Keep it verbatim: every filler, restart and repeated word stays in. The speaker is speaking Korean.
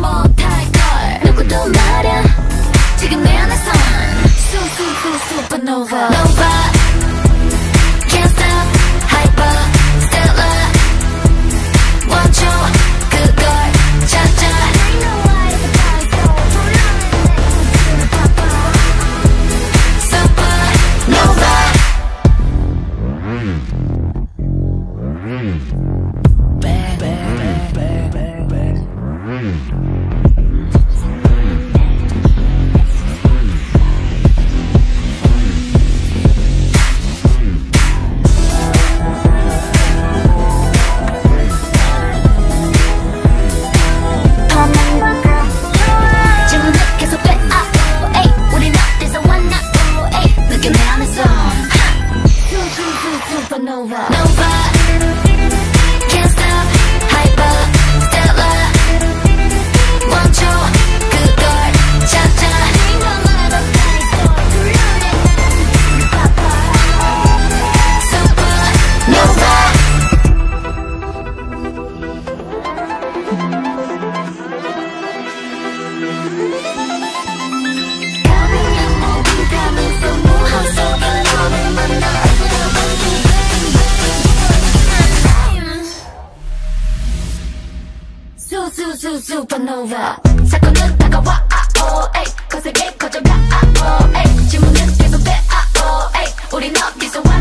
못할걸 누구도 말야 지금 내 안에선 수수수 supernova Nova Can't stop hyper stellar 원초 그걸 찾아 Supernova Bang, bang, bang, bang, bang, bang. 지금은 계속 돼, 아, 오, 에이. 우린 어디서 왔나, 오, 에이. 느껴 내 안에서 Supernova Nova Can't stop hyper stellar 원초 그걸 찾아 Supernova 수수수 supernova 사건은 다가와 아, 오, 에이. 거세게 커져가 아, 오, 에이. 질문은 계속돼 아, 오, 에이. 우린 어디서 왔